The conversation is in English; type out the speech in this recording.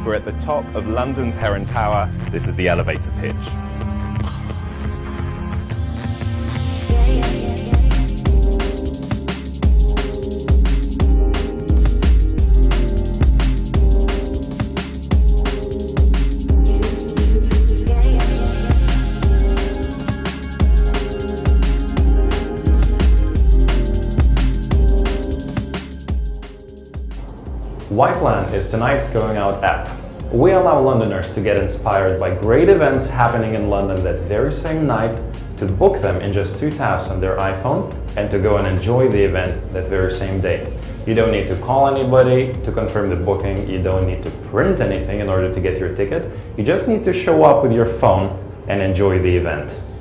We're at the top of London's Heron Tower. This is the elevator pitch. YPlan is tonight's going out app. We allow Londoners to get inspired by great events happening in London that very same night, to book them in just 2 taps on their iPhone, and to go and enjoy the event that very same day. You don't need to call anybody to confirm the booking, you don't need to print anything in order to get your ticket, you just need to show up with your phone and enjoy the event.